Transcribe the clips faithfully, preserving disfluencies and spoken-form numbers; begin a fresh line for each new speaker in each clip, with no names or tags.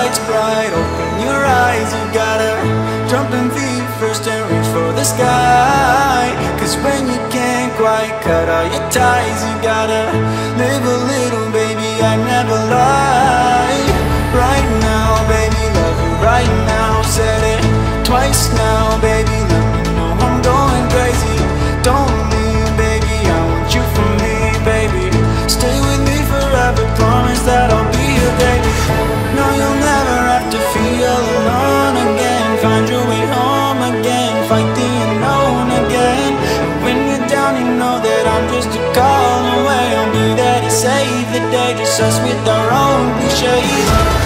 light's bright, open your eyes. You gotta jump in feet first and reach for the sky. Cause when you can't quite cut all your ties, you gotta live a little, baby, I never lied. Right now, baby, love you right now. Said it twice now, baby, let me know I'm going crazy. Don't leave, baby, I want you for me, baby. Stay with me forever, promise that I'll be your baby. No, you'll never have to feel alone again. Find your way home again, fight the unknown again. And when you're down, you know that I'm just a call away. I'll be there to save the day, just us with our own cliches.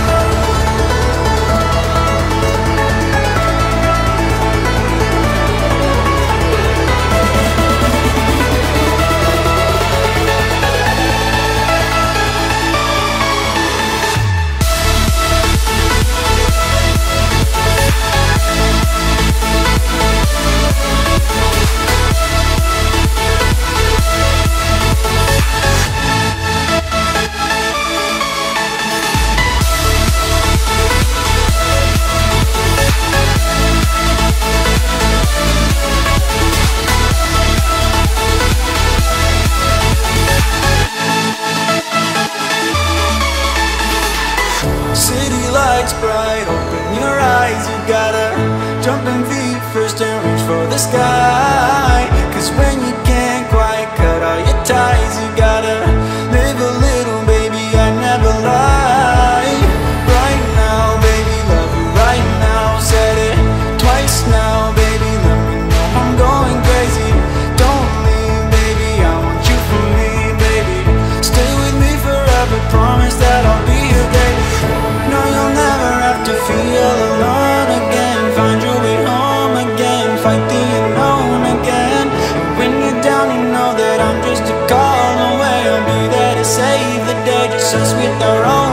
City lights bright, open your eyes. You gotta jump in feet first and reach for the sky. Cause when you can't quite cut all your ties, you gotta live a little, baby, I never lied. Right now, baby, love you right now. Said it twice now, baby, let me know I'm going crazy. Don't leave, baby, I want you for me, baby. Stay with me forever, promise that I'll be your baby. No, you'll never have to feel alone again. Find your way home again, fight the unknown again. And when you're down, you know that I'm just a call away. I'll be there to save the day, just us with our own